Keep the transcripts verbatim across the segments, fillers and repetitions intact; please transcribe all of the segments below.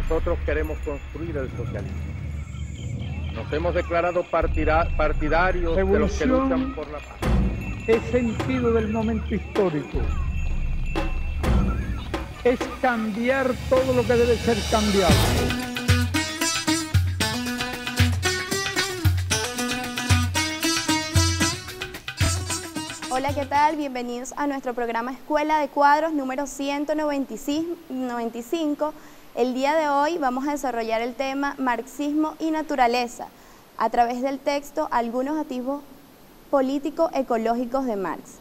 nosotros queremos construir el socialismo. Nos hemos declarado partida, partidarios de los que luchan por la paz. Es sentido del momento histórico. Es cambiar todo lo que debe ser cambiado. Hola, ¿qué tal? Bienvenidos a nuestro programa Escuela de Cuadros número ciento noventa y cinco. El día de hoy vamos a desarrollar el tema Marxismo y Naturaleza a través del texto Algunos atisbos político-ecológicos de Marx.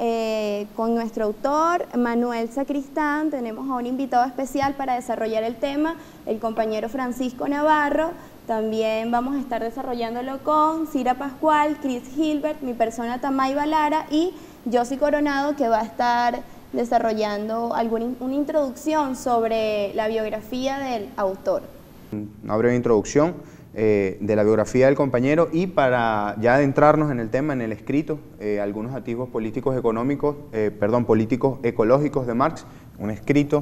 Eh, con nuestro autor Manuel Sacristán tenemos a un invitado especial para desarrollar el tema, el compañero Francisco Navarro. También vamos a estar desarrollándolo con Cira Pascual, Chris Gilbert, mi persona Tamay Balara y Josie Coronado, que va a estar desarrollando alguna, una introducción sobre la biografía del autor. Una breve introducción eh, de la biografía del compañero y para ya adentrarnos en el tema, en el escrito, eh, algunos atisbos políticos económicos, eh, perdón, políticos ecológicos de Marx, un escrito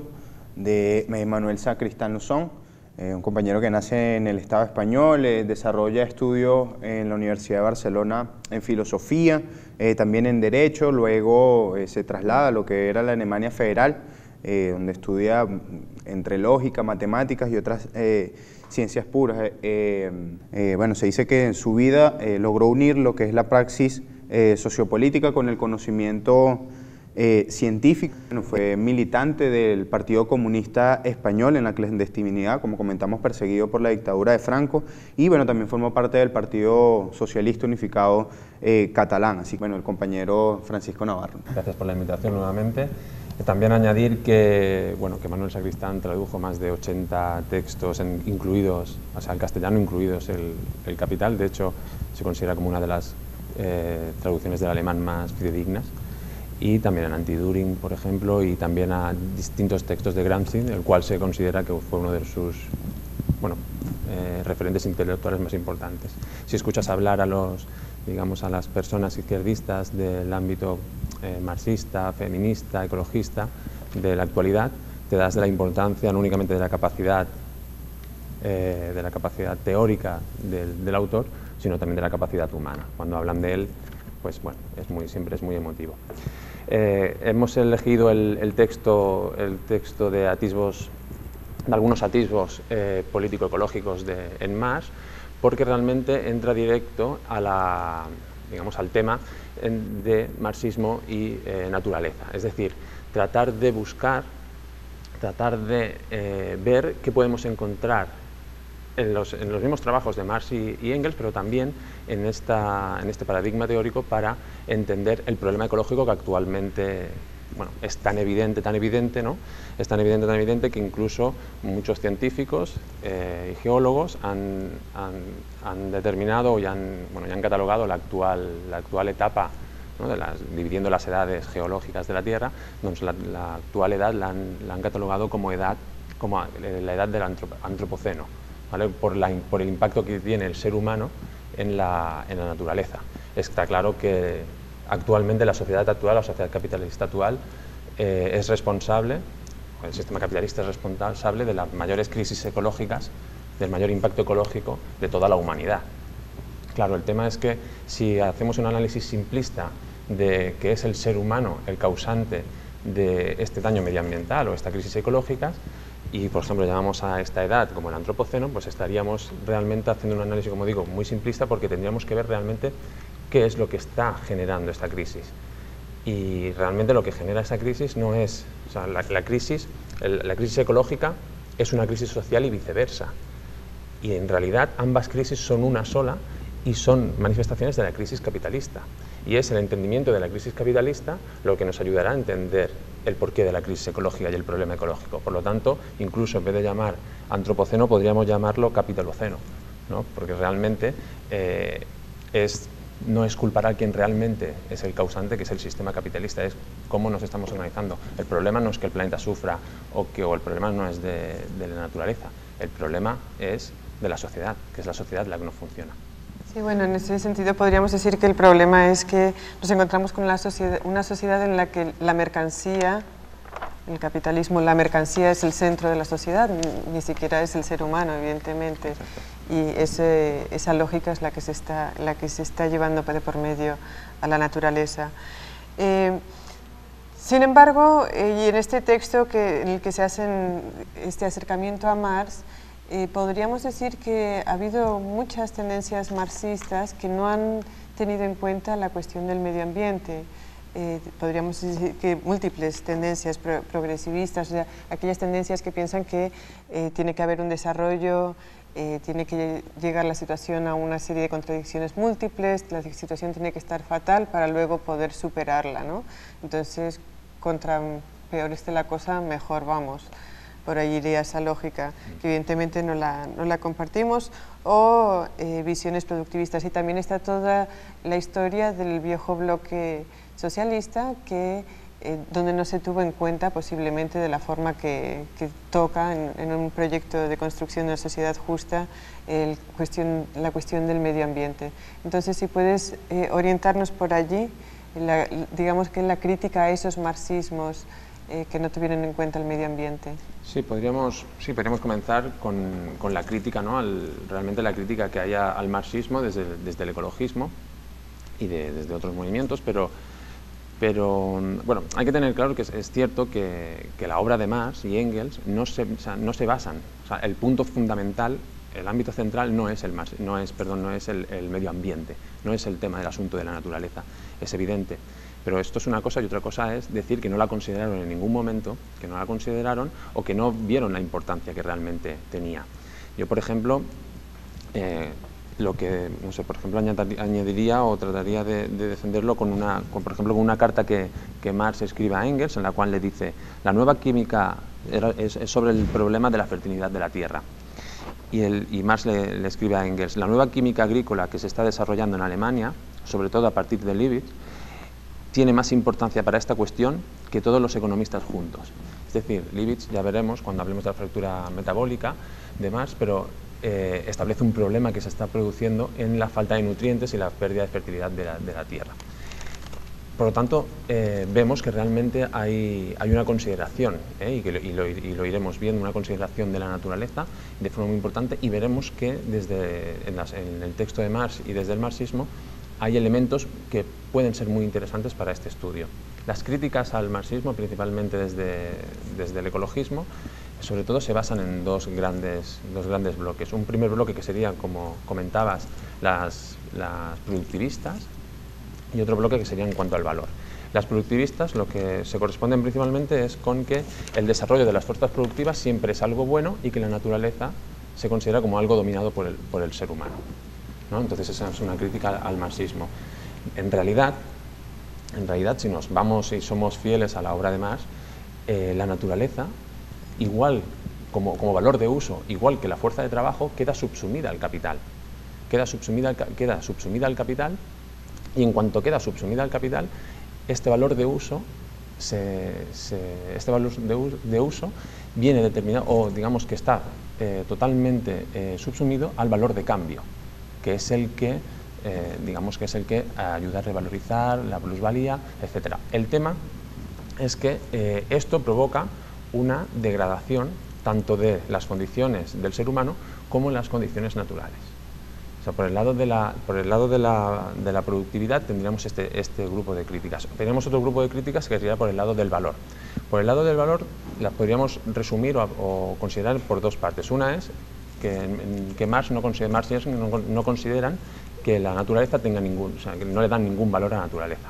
de Manuel Sacristán Luzón. Eh, un compañero que nace en el Estado español, eh, desarrolla estudios en la Universidad de Barcelona en filosofía, eh, también en derecho, luego eh, se traslada a lo que era la Alemania Federal, eh, donde estudia entre lógica, matemáticas y otras eh, ciencias puras. Eh, eh, bueno, se dice que en su vida eh, logró unir lo que es la praxis eh, sociopolítica con el conocimiento Eh, científico. Bueno, fue militante del Partido Comunista Español en la clandestinidad, como comentamos, perseguido por la dictadura de Franco, y bueno, también formó parte del Partido Socialista Unificado eh, Catalán, así que bueno, el compañero Francisco Navarro. Gracias por la invitación nuevamente. También añadir que, bueno, que Manuel Sacristán tradujo más de ochenta textos, en, incluidos, o sea, en castellano incluidos el, el Capital. De hecho, se considera como una de las eh, traducciones del alemán más fidedignas. Y también en Anti-Düring, por ejemplo, y también a distintos textos de Gramsci, el cual se considera que fue uno de sus bueno, eh, referentes intelectuales más importantes. Si escuchas hablar a, los, digamos, a las personas izquierdistas del ámbito eh, marxista, feminista, ecologista de la actualidad, te das de la importancia no únicamente de la capacidad, eh, de la capacidad teórica del, del autor, sino también de la capacidad humana. Cuando hablan de él, pues bueno, es muy, siempre es muy emotivo. Eh, hemos elegido el, el, texto, el texto de atisbos, de algunos atisbos eh, político-ecológicos en Marx, porque realmente entra directo a la, digamos, al tema en, de marxismo y eh, naturaleza. Es decir, tratar de buscar, tratar de eh, ver qué podemos encontrar En los, en los mismos trabajos de Marx y, y Engels, pero también en, esta, en este paradigma teórico para entender el problema ecológico que actualmente bueno, es tan evidente, tan evidente, ¿no? Es tan evidente, tan evidente que incluso muchos científicos eh, y geólogos han, han, han determinado y han, bueno, y han catalogado la actual, la actual etapa, ¿no? de las, dividiendo las edades geológicas de la Tierra, donde la, la actual edad la han, la han catalogado como, edad, como la edad del antropoceno. ¿Vale? Por, la, por el impacto que tiene el ser humano en la, en la naturaleza. Está claro que actualmente la sociedad actual, la sociedad capitalista actual, eh, es responsable, el sistema capitalista es responsable de las mayores crisis ecológicas, del mayor impacto ecológico de toda la humanidad. Claro, el tema es que si hacemos un análisis simplista de que es el ser humano el causante de este daño medioambiental o esta crisis ecológica, y por ejemplo llamamos a esta edad como el antropoceno, pues estaríamos realmente haciendo un análisis, como digo, muy simplista, porque tendríamos que ver realmente qué es lo que está generando esta crisis. Y realmente lo que genera esta crisis no es, o sea, la, la, crisis, el, la crisis ecológica es una crisis social y viceversa. Y en realidad ambas crisis son una sola y son manifestaciones de la crisis capitalista. Y es el entendimiento de la crisis capitalista lo que nos ayudará a entender el porqué de la crisis ecológica y el problema ecológico. Por lo tanto, incluso en vez de llamar antropoceno, podríamos llamarlo capitaloceno, ¿no? Porque realmente eh, es, no es culpar a quien realmente es el causante, que es el sistema capitalista, es cómo nos estamos organizando. El problema no es que el planeta sufra o que o el problema no es de, de la naturaleza, el problema es de la sociedad, que es la sociedad la que no funciona. Sí, bueno, en ese sentido podríamos decir que el problema es que nos encontramos con la sociedad, una sociedad en la que la mercancía el capitalismo, la mercancía es el centro de la sociedad, ni siquiera es el ser humano, evidentemente. Y ese, esa lógica es la que se está, la que se está llevando de por medio a la naturaleza. Eh, sin embargo, eh, y en este texto que, en el que se hace este acercamiento a Marx, eh, podríamos decir que ha habido muchas tendencias marxistas que no han tenido en cuenta la cuestión del medio ambiente. Eh, podríamos decir que múltiples tendencias pro progresivistas, o sea, aquellas tendencias que piensan que eh, tiene que haber un desarrollo, eh, tiene que llegar la situación a una serie de contradicciones múltiples, la situación tiene que estar fatal para luego poder superarla, ¿no? Entonces, contra peor esté la cosa, mejor vamos. Por ahí iría esa lógica, que evidentemente no la, no la compartimos, o eh, visiones productivistas. Y también está toda la historia del viejo bloque socialista, que, eh, donde no se tuvo en cuenta posiblemente de la forma que, que toca en, en un proyecto de construcción de una sociedad justa el cuestión, la cuestión del medio ambiente. Entonces, si puedes eh, orientarnos por allí, la, digamos que la crítica a esos marxismos eh, que no tuvieron en cuenta el medio ambiente. Sí, podríamos, sí, podríamos comenzar con, con la crítica, ¿no? Al, realmente la crítica que haya al marxismo desde, desde el ecologismo y de, desde otros movimientos, pero, pero bueno, hay que tener claro que es, es cierto que, que la obra de Marx y Engels no se, o sea, no se basan, o sea, el punto fundamental, el ámbito central no es el, no es, perdón, no es el, el medio ambiente, no es el tema del asunto de la naturaleza, es evidente. Pero esto es una cosa y otra cosa es decir que no la consideraron en ningún momento, que no la consideraron o que no vieron la importancia que realmente tenía. Yo, por ejemplo, eh, lo que, no sé, por ejemplo, añadiría o trataría de, de defenderlo con una, con, por ejemplo, con una carta que, que Marx escribe a Engels, en la cual le dice: la nueva química es, es sobre el problema de la fertilidad de la tierra. Y, el, y Marx le, le escribe a Engels: la nueva química agrícola que se está desarrollando en Alemania, sobre todo a partir de Lewis, tiene más importancia para esta cuestión que todos los economistas juntos. Es decir, Lewis, ya veremos cuando hablemos de la fractura metabólica de Marx, pero eh, establece un problema que se está produciendo en la falta de nutrientes y la pérdida de fertilidad de la, de la tierra. Por lo tanto, eh, vemos que realmente hay, hay una consideración, eh, y, que lo, y, lo, y lo iremos viendo, una consideración de la naturaleza de forma muy importante, y veremos que desde en, las, en el texto de Marx y desde el marxismo hay elementos que pueden ser muy interesantes para este estudio. Las críticas al marxismo, principalmente desde, desde el ecologismo, sobre todo se basan en dos grandes, dos grandes bloques. Un primer bloque que serían, como comentabas, las, las productivistas, y otro bloque que sería en cuanto al valor. Las productivistas lo que se corresponden principalmente es con que el desarrollo de las fuerzas productivas siempre es algo bueno y que la naturaleza se considera como algo dominado por el, por el ser humano, ¿no? Entonces esa es una crítica al marxismo. En realidad, en realidad si nos vamos y somos fieles a la obra de Marx, eh, la naturaleza, igual como, como valor de uso, igual que la fuerza de trabajo, queda subsumida al capital. Queda subsumida al, queda subsumida al capital, y en cuanto queda subsumida al capital, este valor de uso, se, se, este valor de, de uso viene determinado, o digamos que está eh, totalmente eh, subsumido al valor de cambio, que es el que, eh, digamos que es el que ayuda a revalorizar la plusvalía, etcétera. El tema es que eh, esto provoca una degradación tanto de las condiciones del ser humano como en las condiciones naturales. O sea, por el lado de la, por el lado de la, de la productividad tendríamos este, este grupo de críticas. Tenemos otro grupo de críticas que sería por el lado del valor. Por el lado del valor las podríamos resumir o, o considerar por dos partes. Una es que, que Marx, no, considera, Marx y Engels no, no consideran que la naturaleza tenga ningún, o sea, que no le dan ningún valor a la naturaleza.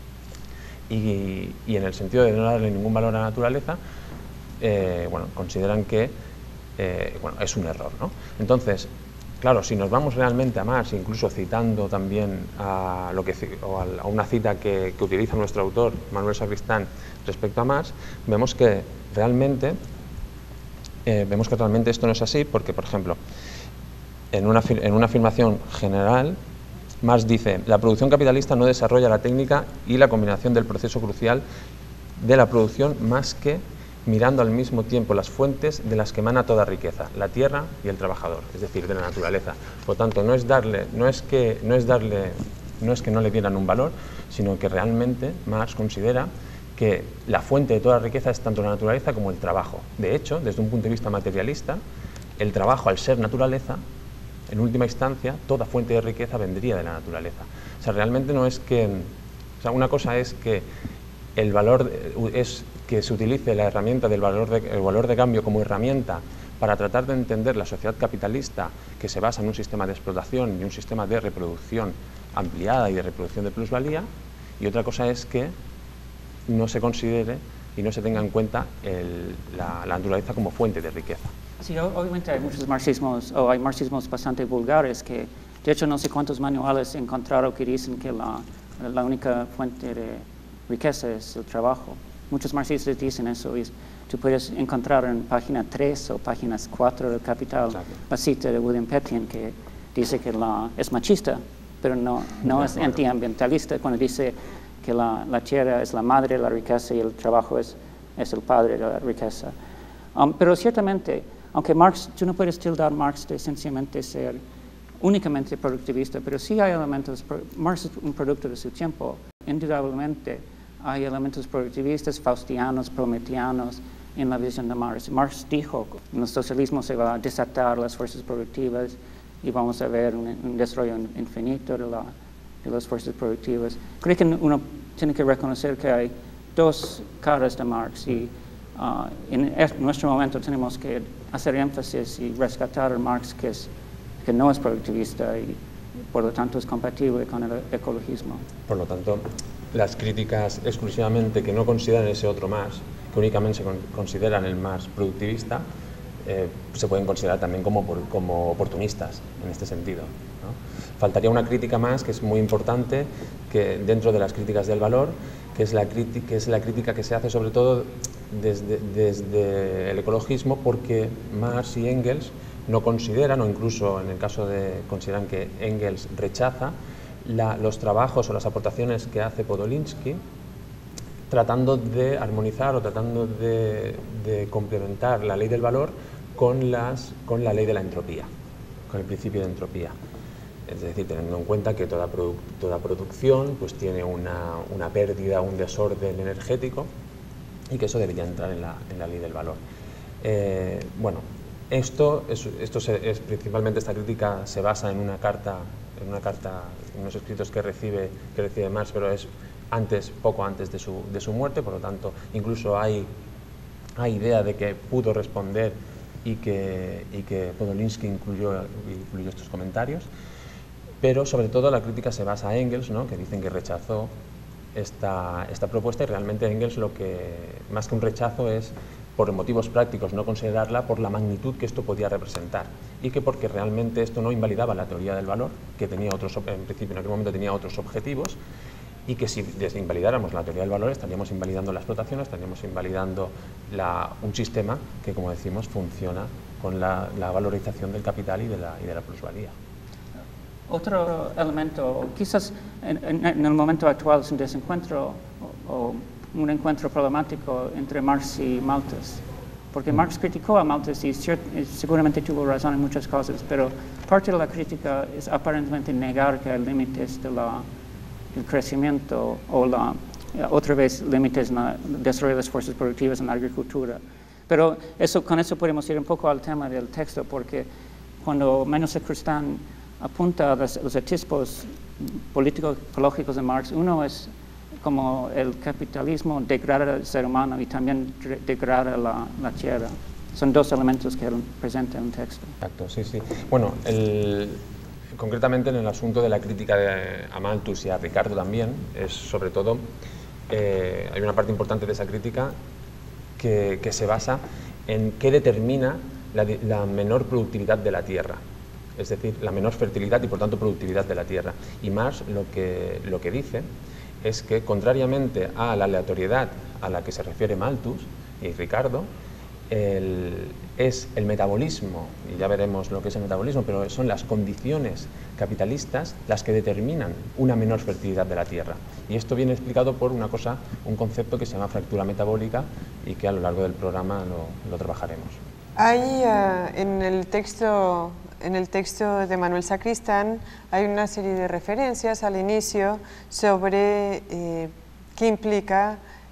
Y, y en el sentido de no darle ningún valor a la naturaleza, eh, bueno, consideran que eh, bueno, es un error, ¿no? Entonces, claro, si nos vamos realmente a Marx, incluso citando también a, lo que, o a una cita que, que utiliza nuestro autor, Manuel Sacristán, respecto a Marx, vemos que realmente, eh, vemos que realmente esto no es así, porque, por ejemplo, en una, en una afirmación general, Marx dice: la producción capitalista no desarrolla la técnica y la combinación del proceso crucial de la producción más que mirando al mismo tiempo las fuentes de las que emana toda riqueza, la tierra y el trabajador, es decir, de la naturaleza. Por lo tanto, no es darle, no es que no es darle, no es que no le dieran un valor, sino que realmente Marx considera que la fuente de toda la riqueza es tanto la naturaleza como el trabajo. De hecho, desde un punto de vista materialista, el trabajo, al ser naturaleza, en última instancia, toda fuente de riqueza vendría de la naturaleza. O sea, realmente no es que... O sea, una cosa es que el valor es que se utilice la herramienta del valor de, el valor de cambio como herramienta para tratar de entender la sociedad capitalista que se basa en un sistema de explotación y un sistema de reproducción ampliada y de reproducción de plusvalía, y otra cosa es que no se considere y no se tenga en cuenta el, la, la naturaleza como fuente de riqueza. Sí, obviamente hay muchos marxismos, o hay marxismos bastante vulgares que, de hecho, no sé cuántos manuales he encontrado que dicen que la, la única fuente de riqueza es el trabajo. Muchos marxistas dicen eso y tú puedes encontrar en página tres o páginas cuatro del Capital la cita de William Petion que dice que la, es machista, pero no, no es antiambientalista cuando dice que la, la tierra es la madre de la riqueza y el trabajo es, es el padre de la riqueza. Um, pero ciertamente, aunque Marx, tú no puedes tildar Marx de sencillamente ser únicamente productivista, pero sí hay elementos, Marx es un producto de su tiempo, indudablemente hay elementos productivistas, faustianos, prometianos en la visión de Marx. Marx dijo que en el socialismo se va a desatar las fuerzas productivas y vamos a ver un, un desarrollo infinito de, la, de las fuerzas productivas. Creo que uno tiene que reconocer que hay dos caras de Marx y uh, en este, nuestro momento tenemos que hacer énfasis y rescatar a Marx que, es, que no es productivista y por lo tanto es compatible con el ecologismo. Por lo tanto, las críticas exclusivamente que no consideran ese otro Marx, que únicamente se con, consideran el Marx productivista, eh, se pueden considerar también como, por, como oportunistas en este sentido, ¿no? Faltaría una crítica más que es muy importante que dentro de las críticas del valor, que es la, que es la crítica que se hace sobre todo desde, desde el ecologismo, porque Marx y Engels no consideran, o incluso en el caso de consideran que Engels rechaza, La, los trabajos o las aportaciones que hace Podolinsky tratando de armonizar o tratando de, de complementar la ley del valor con, las, con la ley de la entropía, con el principio de entropía. Es decir, teniendo en cuenta que toda, produ toda producción pues, tiene una, una pérdida, un desorden energético y que eso debería entrar en la, en la ley del valor. Eh, bueno, esto, es, esto se, es, principalmente esta crítica se basa en una carta en una carta, en unos escritos que recibe, que recibe Marx, pero es antes, poco antes de su, de su muerte, por lo tanto, incluso hay, hay idea de que pudo responder y que, y que Podolinsky incluyó, incluyó estos comentarios, pero sobre todo la crítica se basa en Engels, ¿no? Que dicen que rechazó esta, esta propuesta y realmente Engels lo que, más que un rechazo, es por motivos prácticos no considerarla por la magnitud que esto podía representar y que porque realmente esto no invalidaba la teoría del valor, que tenía otros, en principio en aquel momento tenía otros objetivos, y que si desinvalidáramos la teoría del valor estaríamos invalidando la explotación, estaríamos invalidando la, un sistema que, como decimos, funciona con la, la valorización del capital y de la, y de la plusvalía. Otro elemento, quizás en, en, en el momento actual es un desencuentro o, o un encuentro problemático entre Marx y Malthus, porque Marx criticó a Malthus y seguramente tuvo razón en muchas cosas, pero parte de la crítica es aparentemente negar que hay límites de la, del crecimiento o la, otra vez límites en el desarrollo de las fuerzas productivas en la agricultura. Pero eso, con eso podemos ir un poco al tema del texto, porque cuando Manuel Sacristán apunta a los, los atisbos políticos ecológicos de Marx, uno es como el capitalismo degrada al ser humano y también degrada la, la tierra. Son dos elementos que él presenta en el texto. Exacto, sí, sí. Bueno, el, concretamente en el asunto de la crítica de, a Malthus y a Ricardo también, es sobre todo, eh, hay una parte importante de esa crítica que, que se basa en qué determina la, la menor productividad de la tierra, es decir, la menor fertilidad y por tanto productividad de la tierra. Y Marx lo que, lo que dice es que, contrariamente a la aleatoriedad a la que se refiere Malthus y Ricardo, el, es el metabolismo, y ya veremos lo que es el metabolismo, pero son las condiciones capitalistas las que determinan una menor fertilidad de la tierra. Y esto viene explicado por una cosa, un concepto que se llama fractura metabólica y que a lo largo del programa lo, lo trabajaremos. Hay uh, en el texto En el texto de Manuel Sacristán hay una serie de referencias al inicio sobre eh, qué implica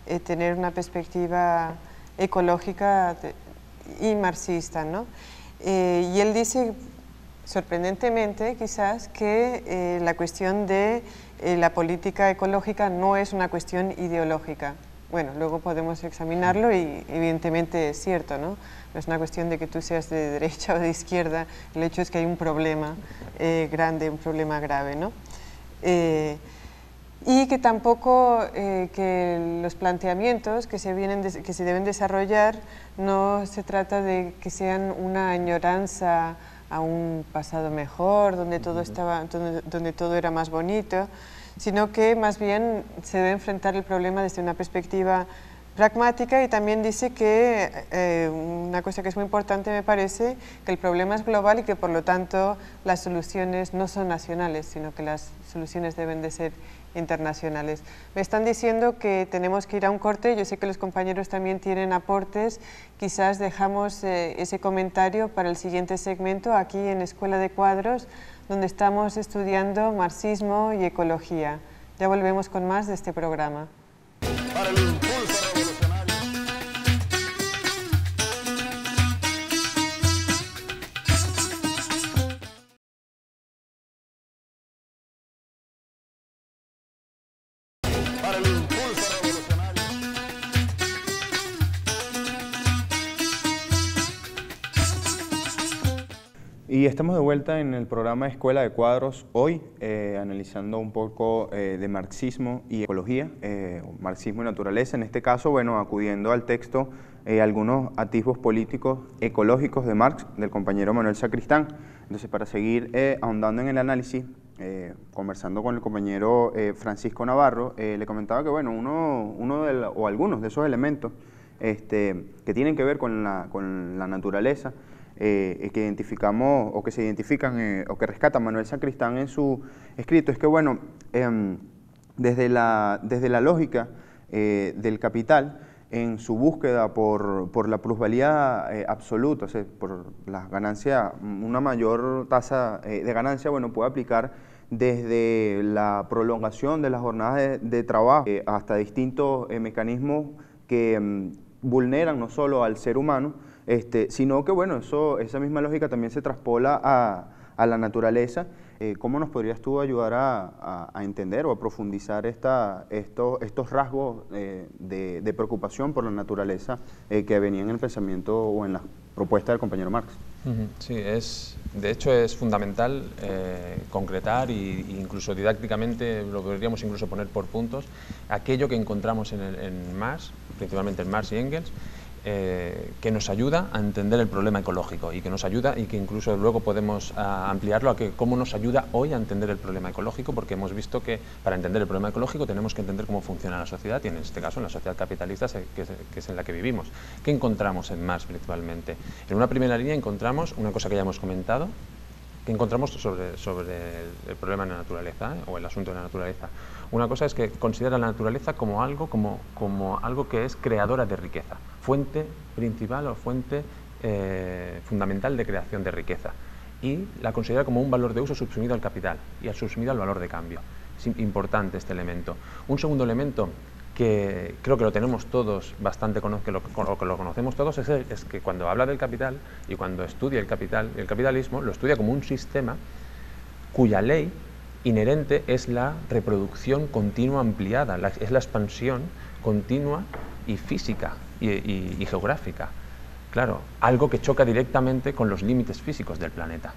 eh, tener una perspectiva ecológica de, y marxista, ¿no? Eh, y él dice, sorprendentemente quizás, que eh, la cuestión de eh, la política ecológica no es una cuestión ideológica. Bueno, luego podemos examinarlo y evidentemente es cierto, ¿no? No es una cuestión de que tú seas de derecha o de izquierda, el hecho es que hay un problema eh, grande, un problema grave, ¿no? Eh, y que tampoco eh, que los planteamientos que se, vienen de, que se deben desarrollar no se trata de que sean una añoranza a un pasado mejor, donde todo, estaba, donde, donde todo era más bonito, sino que más bien se debe enfrentar el problema desde una perspectiva pragmática, y también dice que eh, una cosa que es muy importante, me parece, que el problema es global y que por lo tanto las soluciones no son nacionales, sino que las soluciones deben de ser internacionales. Me están diciendo que tenemos que ir a un corte, yo sé que los compañeros también tienen aportes, quizás dejamos eh, ese comentario para el siguiente segmento aquí en Escuela de Cuadros, donde estamos estudiando marxismo y ecología. Ya volvemos con más de este programa. Para el impulso revolucionario. Para el impulso revolucionario. Y estamos de vuelta en el programa Escuela de Cuadros, hoy eh, analizando un poco eh, de marxismo y ecología, eh, marxismo y naturaleza, en este caso, bueno, acudiendo al texto, eh, algunos atisbos políticos ecológicos de Marx, del compañero Manuel Sacristán. Entonces, para seguir eh, ahondando en el análisis, eh, conversando con el compañero eh, Francisco Navarro, eh, le comentaba que, bueno, uno, uno de la, o algunos de esos elementos este, que tienen que ver con la, con la naturaleza, Eh, que identificamos o que se identifican eh, o que rescata Manuel Sacristán en su escrito, es que bueno, eh, desde, la, desde la lógica eh, del capital, en su búsqueda por, por la plusvalía eh, absoluta, o sea, por las ganancias, una mayor tasa eh, de ganancia, bueno, puede aplicar desde la prolongación de las jornadas de, de trabajo eh, hasta distintos eh, mecanismos que eh, vulneran no solo al ser humano, Este, sino que, bueno, eso, esa misma lógica también se traspola a, a la naturaleza. Eh, ¿Cómo nos podrías tú ayudar a, a, a entender o a profundizar esta, estos, estos rasgos eh, de, de preocupación por la naturaleza eh, que venían en el pensamiento o en la propuesta del compañero Marx? Sí, es, de hecho es fundamental eh, concretar e incluso didácticamente, lo podríamos incluso poner por puntos, aquello que encontramos en, el, en Marx, principalmente en Marx y Engels, Eh, que nos ayuda a entender el problema ecológico y que nos ayuda y que incluso luego podemos a, ampliarlo a que cómo nos ayuda hoy a entender el problema ecológico, porque hemos visto que para entender el problema ecológico tenemos que entender cómo funciona la sociedad, y en este caso en la sociedad capitalista que es, que es en la que vivimos. ¿Qué encontramos en Marx principalmente? En una primera línea encontramos una cosa que ya hemos comentado, que encontramos sobre, sobre el, el problema de la naturaleza, ¿eh? o el asunto de la naturaleza. Una cosa es que considera la naturaleza como algo, como, como algo que es creadora de riqueza, fuente principal o fuente eh, fundamental de creación de riqueza, y la considera como un valor de uso subsumido al capital y subsumido al valor de cambio. Es importante este elemento. Un segundo elemento que creo que lo tenemos todos bastante, que lo, que lo conocemos todos, es, el, es que cuando habla del capital y cuando estudia el capital, el capitalismo, lo estudia como un sistema cuya ley inherente es la reproducción continua ampliada, la, es la expansión continua y física y, y, y geográfica. Claro, algo que choca directamente con los límites físicos del planeta.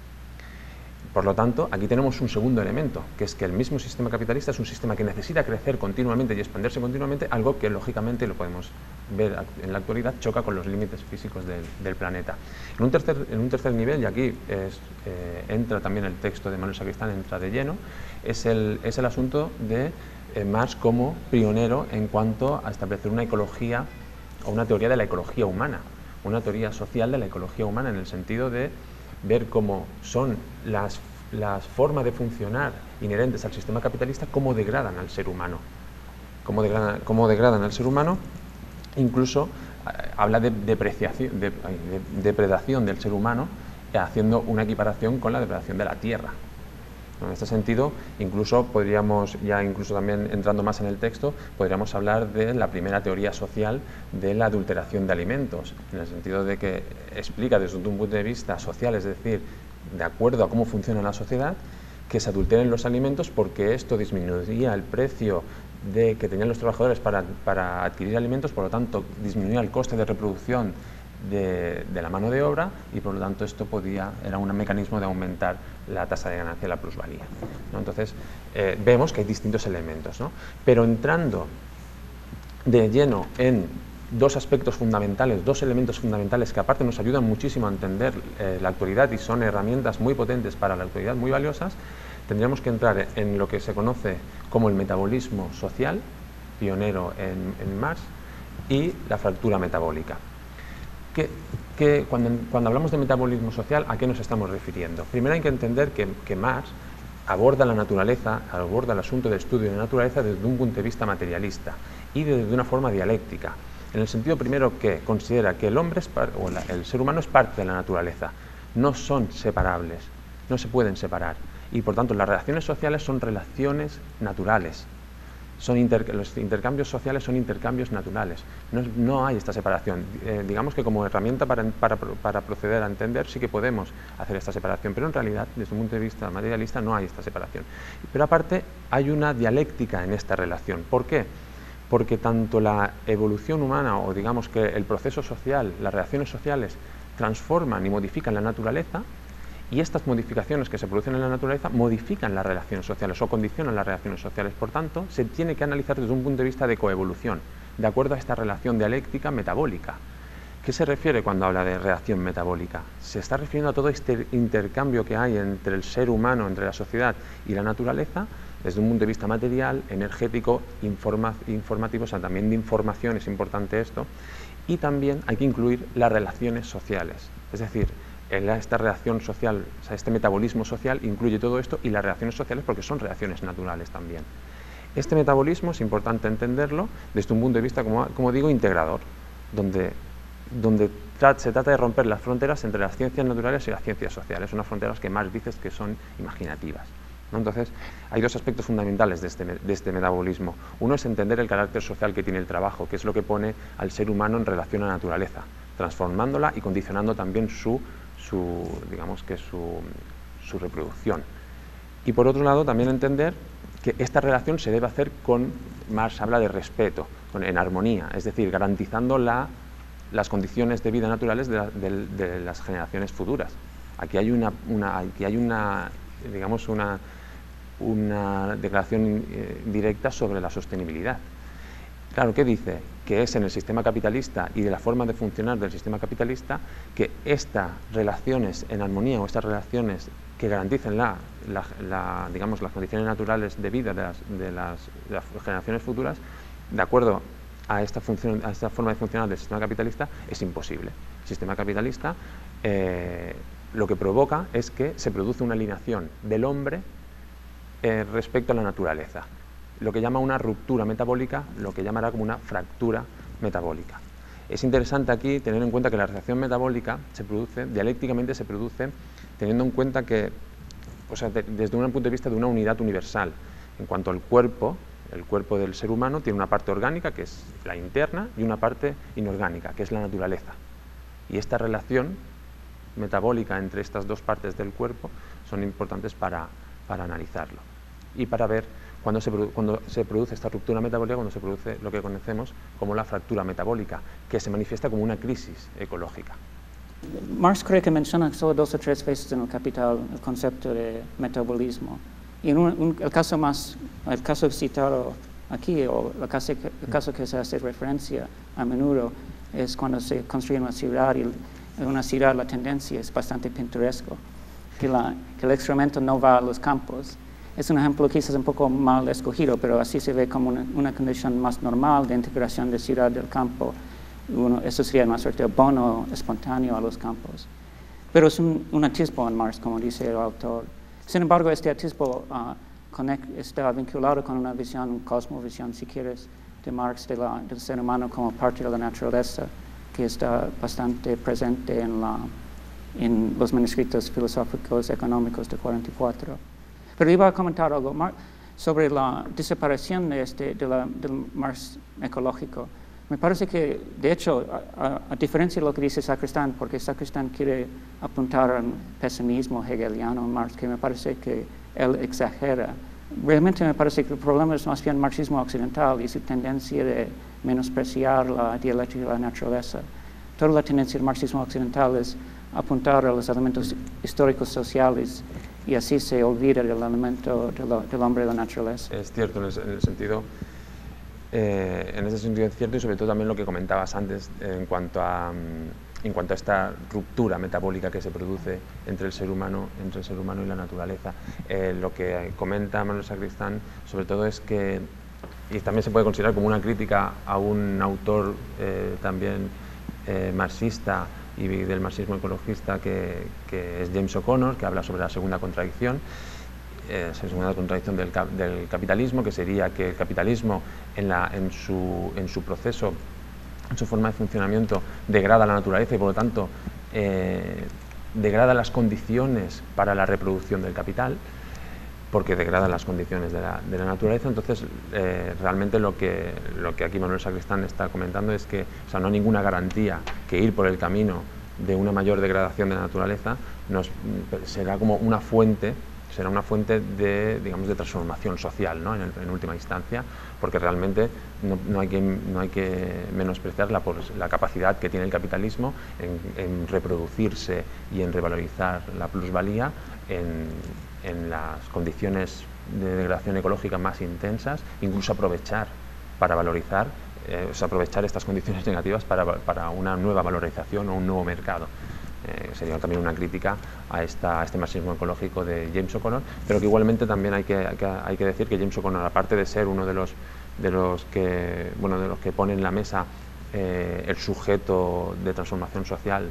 Por lo tanto, aquí tenemos un segundo elemento, que es que el mismo sistema capitalista es un sistema que necesita crecer continuamente y expandirse continuamente, algo que lógicamente, lo podemos ver en la actualidad, choca con los límites físicos del, del planeta. En un tercer, en un tercer nivel, y aquí es, eh, entra también el texto de Manuel Sacristán, entra de lleno, es el, es el asunto de eh, Marx como pionero en cuanto a establecer una ecología o una teoría de la ecología humana, una teoría social de la ecología humana, en el sentido de ver cómo son las, las formas de funcionar inherentes al sistema capitalista, cómo degradan al ser humano, cómo degradan, cómo degradan al ser humano, incluso eh, habla de depreciación, de, de depredación del ser humano, eh, haciendo una equiparación con la depredación de la tierra. En este sentido, incluso podríamos, ya incluso también entrando más en el texto, podríamos hablar de la primera teoría social de la adulteración de alimentos, en el sentido de que explica desde un punto de vista social, es decir, de acuerdo a cómo funciona la sociedad, que se adulteren los alimentos porque esto disminuiría el precio de, que tenían los trabajadores para, para adquirir alimentos, por lo tanto disminuía el coste de reproducción De, de la mano de obra y por lo tanto esto podía, era un mecanismo de aumentar la tasa de ganancia y la plusvalía, ¿no? Entonces eh, vemos que hay distintos elementos, ¿no? Pero entrando de lleno en dos aspectos fundamentales, dos elementos fundamentales que aparte nos ayudan muchísimo a entender eh, la actualidad y son herramientas muy potentes para la actualidad, muy valiosas, tendríamos que entrar en lo que se conoce como el metabolismo social, pionero en, en Marx, y la fractura metabólica. Que, que cuando, cuando hablamos de metabolismo social, ¿a qué nos estamos refiriendo? Primero hay que entender que, que Marx aborda la naturaleza, aborda el asunto del estudio de la naturaleza desde un punto de vista materialista y desde una forma dialéctica, en el sentido primero que considera que el hombre es par, o la, el ser humano es parte de la naturaleza, no son separables, no se pueden separar y por tanto las relaciones sociales son relaciones naturales. Son inter, los intercambios sociales son intercambios naturales, no, no hay esta separación. Eh, digamos que como herramienta para, para, para proceder a entender sí que podemos hacer esta separación, pero en realidad desde un punto de vista materialista no hay esta separación. Pero aparte hay una dialéctica en esta relación. ¿Por qué? Porque tanto la evolución humana o digamos que el proceso social, las relaciones sociales transforman y modifican la naturaleza, y estas modificaciones que se producen en la naturaleza modifican las relaciones sociales o condicionan las relaciones sociales. Por tanto, se tiene que analizar desde un punto de vista de coevolución, de acuerdo a esta relación dialéctica metabólica. ¿Qué se refiere cuando habla de reacción metabólica? Se está refiriendo a todo este intercambio que hay entre el ser humano, entre la sociedad y la naturaleza, desde un punto de vista material, energético, informa, informativo, o sea, también de información, es importante esto, y también hay que incluir las relaciones sociales, es decir, esta relación social, o sea, este metabolismo social incluye todo esto y las relaciones sociales porque son relaciones naturales también. Este metabolismo es importante entenderlo desde un punto de vista, como, como digo, integrador, donde, donde tra se trata de romper las fronteras entre las ciencias naturales y las ciencias sociales, unas fronteras que Marx dice que son imaginativas, ¿no? Entonces, hay dos aspectos fundamentales de este, de este metabolismo. Uno es entender el carácter social que tiene el trabajo, que es lo que pone al ser humano en relación a la naturaleza, transformándola y condicionando también su Su, digamos que su, su reproducción. Y por otro lado también entender que esta relación se debe hacer con, Marx habla de respeto, con, en armonía, es decir, garantizando la, las condiciones de vida naturales de, la, de, de las generaciones futuras. Aquí hay una, una, aquí hay una digamos, una, una declaración eh, directa sobre la sostenibilidad. Claro, ¿qué dice? Que es en el sistema capitalista y de la forma de funcionar del sistema capitalista que estas relaciones en armonía o estas relaciones que garanticen la, la, la, digamos, las condiciones naturales de vida de las, de, las, de las generaciones futuras, de acuerdo a esta, función, a esta forma de funcionar del sistema capitalista, es imposible. El sistema capitalista eh, lo que provoca es que se produce una alienación del hombre eh, respecto a la naturaleza. Lo que llama una ruptura metabólica, lo que llamará como una fractura metabólica. Es interesante aquí tener en cuenta que la reacción metabólica se produce, dialécticamente se produce, teniendo en cuenta que, o sea, de, desde un punto de vista de una unidad universal. En cuanto al cuerpo, el cuerpo del ser humano tiene una parte orgánica, que es la interna, y una parte inorgánica, que es la naturaleza. Y esta relación metabólica entre estas dos partes del cuerpo son importantes para, para analizarlo y para ver Cuando se, cuando se produce esta ruptura metabólica, cuando se produce lo que conocemos como la fractura metabólica, que se manifiesta como una crisis ecológica. Marx cree que menciona solo dos o tres veces en el Capital el concepto de metabolismo. Y en un, un, el caso más, el caso citado aquí, o el caso, el caso que se hace referencia a menudo, es cuando se construye una ciudad, y en una ciudad la tendencia es bastante pintoresco, que, la, que el excremento no va a los campos. Es un ejemplo quizás un poco mal escogido, pero así se ve como una, una condición más normal de integración de ciudad del campo. Uno, eso sería una suerte de abono espontáneo a los campos. Pero es un, un atisbo en Marx, como dice el autor. Sin embargo, este atisbo uh, conect, está vinculado con una visión, cosmovisión, si quieres, de Marx de la, del ser humano como parte de la naturaleza, que está bastante presente en, la, en los manuscritos filosóficos económicos de cuarenta y cuatro. Pero iba a comentar algo más sobre la desaparición de este, de la, del Marx ecológico. Me parece que, de hecho, a, a, a diferencia de lo que dice Sacristán, porque Sacristán quiere apuntar a un pesimismo hegeliano en Marx, que me parece que él exagera. Realmente me parece que el problema es más bien el marxismo occidental y su tendencia de menospreciar la dialéctica de la naturaleza. Toda la tendencia del marxismo occidental es apuntar a los elementos históricos sociales y así se olvida del elemento de lo, del hombre y la naturaleza. Es cierto en el, en el sentido, eh, en ese sentido es cierto, y sobre todo también lo que comentabas antes eh, en cuanto a en cuanto a esta ruptura metabólica que se produce entre el ser humano, entre el ser humano y la naturaleza. Eh, lo que comenta Manuel Sacristán sobre todo es que, y también se puede considerar como una crítica a un autor eh, también eh, marxista y del marxismo ecologista que, que es James O'Connor, que habla sobre la segunda contradicción, eh, la segunda contradicción del, del capitalismo, que sería que el capitalismo en, la, en, su, en su proceso, en su forma de funcionamiento, degrada la naturaleza y por lo tanto eh, degrada las condiciones para la reproducción del capital, porque degrada las condiciones de la, de la naturaleza. Entonces eh, realmente lo que, lo que aquí Manuel Sacristán está comentando es que, o sea, no hay ninguna garantía que ir por el camino de una mayor degradación de la naturaleza nos, será como una fuente será una fuente de, digamos, de transformación social, ¿no? en, el, en última instancia, porque realmente no, no, hay, que, no hay que menospreciar la, la capacidad que tiene el capitalismo en, en reproducirse y en revalorizar la plusvalía en, en las condiciones de degradación ecológica más intensas, incluso aprovechar para valorizar, eh, o sea, aprovechar estas condiciones negativas para, para una nueva valorización o un nuevo mercado. Eh, sería también una crítica a, esta, a este marxismo ecológico de James O'Connor, pero que igualmente también hay que, hay que, hay que decir que James O'Connor, aparte de ser uno de los, de los, que, bueno, de los que pone en la mesa eh, el sujeto de transformación social,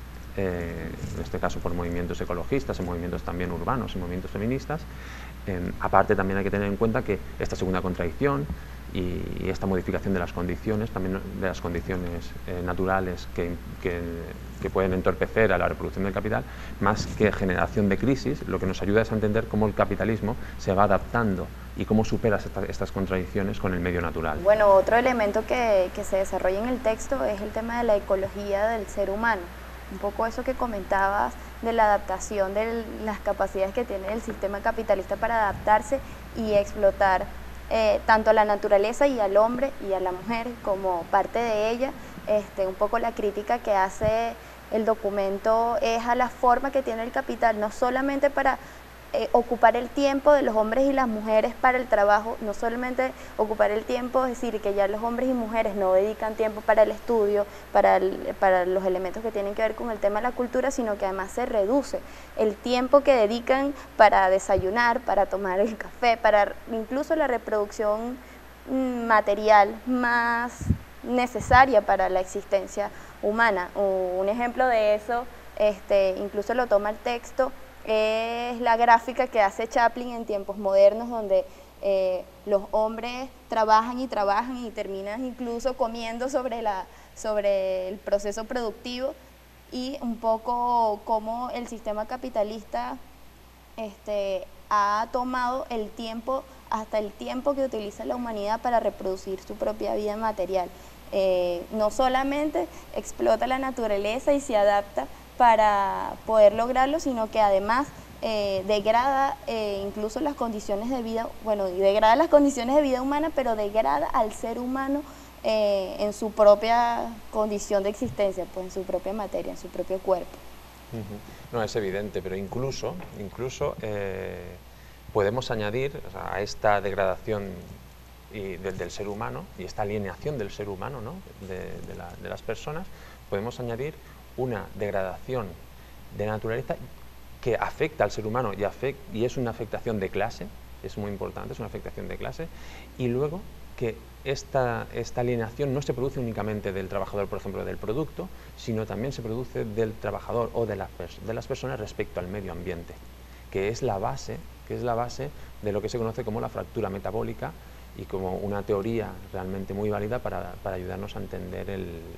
eh, en este caso por movimientos ecologistas, en movimientos también urbanos, en movimientos feministas, eh, aparte también hay que tener en cuenta que esta segunda contradicción y esta modificación de las condiciones, también de las condiciones eh, naturales que, que, que pueden entorpecer a la reproducción del capital, más que generación de crisis, lo que nos ayuda es a entender cómo el capitalismo se va adaptando y cómo supera esta, estas contradicciones con el medio natural. Bueno, otro elemento que, que se desarrolla en el texto es el tema de la ecología del ser humano. Un poco eso que comentabas de la adaptación de las capacidades que tiene el sistema capitalista para adaptarse y explotar Eh, tanto a la naturaleza y al hombre y a la mujer como parte de ella. Este, un poco la crítica que hace el documento es a la forma que tiene el capital, no solamente para eh, ocupar el tiempo de los hombres y las mujeres para el trabajo, no solamente ocupar el tiempo, es decir, que ya los hombres y mujeres no dedican tiempo para el estudio, para, el, para los elementos que tienen que ver con el tema de la cultura, sino que además se reduce el tiempo que dedican para desayunar, para tomar el café, para incluso la reproducción material más necesaria para la existencia humana. Un ejemplo de eso, este, incluso lo toma el texto, es la gráfica que hace Chaplin en Tiempos Modernos, donde eh, los hombres trabajan y trabajan y terminan incluso comiendo sobre, la, sobre el proceso productivo, y un poco cómo el sistema capitalista este, ha tomado el tiempo, hasta el tiempo que utiliza la humanidad para reproducir su propia vida material. Eh, no solamente explota la naturaleza y se adapta para poder lograrlo, sino que además eh, degrada eh, incluso las condiciones de vida, bueno, degrada las condiciones de vida humana, pero degrada al ser humano eh, en su propia condición de existencia, pues en su propia materia, en su propio cuerpo. Uh-huh. No, es evidente, pero incluso, incluso eh, podemos añadir, o sea, a esta degradación y de, del ser humano y esta alienación del ser humano, ¿no? de, de, la, de las personas, podemos añadir una degradación de la naturaleza que afecta al ser humano y, afect, y es una afectación de clase, es muy importante, es una afectación de clase, y luego que esta, esta alienación no se produce únicamente del trabajador, por ejemplo, del producto, sino también se produce del trabajador o de, la, de las personas respecto al medio ambiente, que es la base, que es la base de lo que se conoce como la fractura metabólica, y como una teoría realmente muy válida para, para ayudarnos a entender el,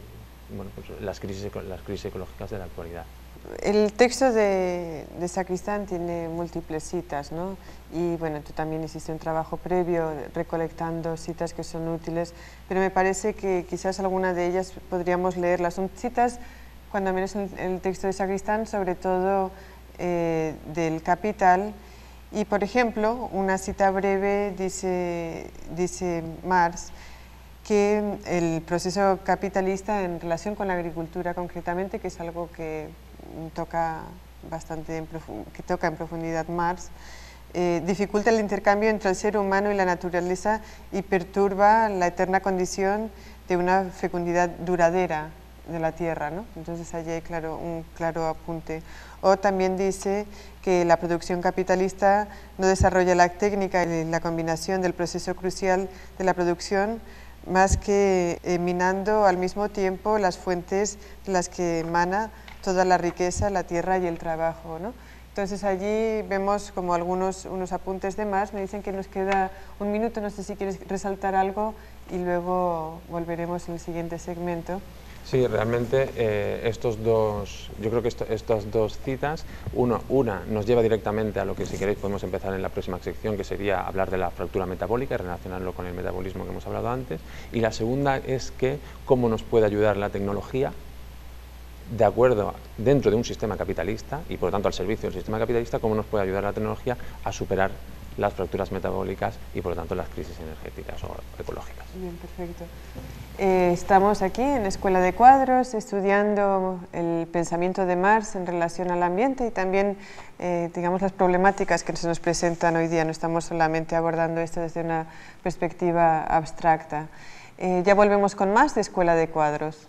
bueno, pues las, crisis, las crisis ecológicas de la actualidad. El texto de, de Sacristán tiene múltiples citas, ¿no? Y bueno, tú también hiciste un trabajo previo recolectando citas que son útiles, pero me parece que quizás alguna de ellas podríamos leerlas. Son citas, cuando menos el, el texto de Sacristán, sobre todo eh, del Capital. Y por ejemplo, una cita breve dice, dice Marx que el proceso capitalista en relación con la agricultura concretamente, que es algo que toca bastante en que toca en profundidad Marx, eh, dificulta el intercambio entre el ser humano y la naturaleza y perturba la eterna condición de una fecundidad duradera de la tierra, ¿no? Entonces allí hay claro, un claro apunte. O también dice que la producción capitalista no desarrolla la técnica y la combinación del proceso crucial de la producción, más que eh, minando al mismo tiempo las fuentes de las que emana toda la riqueza, la tierra y el trabajo, ¿no? Entonces allí vemos como algunos unos apuntes de más. Me dicen que nos queda un minuto, no sé si quieres resaltar algo y luego volveremos en el siguiente segmento. Sí, realmente eh, estos dos, yo creo que esto, estas dos citas, uno, una nos lleva directamente a lo que, si queréis, podemos empezar en la próxima sección, que sería hablar de la fractura metabólica y relacionarlo con el metabolismo que hemos hablado antes, y la segunda es que cómo nos puede ayudar la tecnología de acuerdo dentro de un sistema capitalista y por lo tanto al servicio del sistema capitalista, cómo nos puede ayudar la tecnología a superar las fracturas metabólicas y por lo tanto las crisis energéticas o ecológicas. Bien, perfecto. Eh, estamos aquí en Escuela de Cuadros estudiando el pensamiento de Marx en relación al ambiente y también eh, digamos las problemáticas que se nos presentan hoy día. No estamos solamente abordando esto desde una perspectiva abstracta. Eh, ya volvemos con más de Escuela de Cuadros.